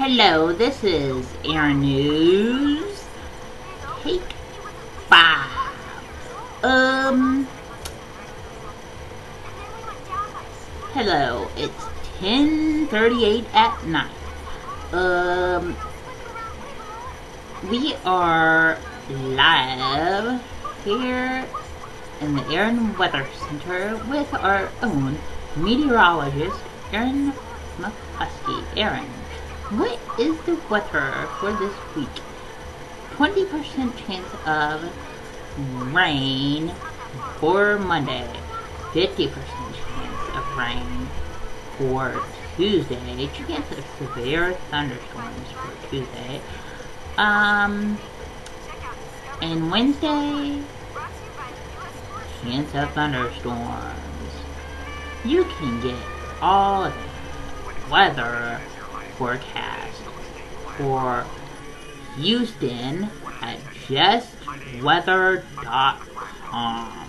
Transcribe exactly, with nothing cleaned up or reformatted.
Hello, this is Aarron News. Take five. Um. Hello, it's ten thirty-eight at night. Um. We are live here in the Aarron Weather Center with our own meteorologist, Aarron McCluskey. Aarron, what is the weather for this week? twenty percent chance of rain for Monday. fifty percent chance of rain for Tuesday. Chance of severe thunderstorms for Tuesday. Um, and Wednesday, chance of thunderstorms. You can get all the weather forecast for Houston at just weather dot com.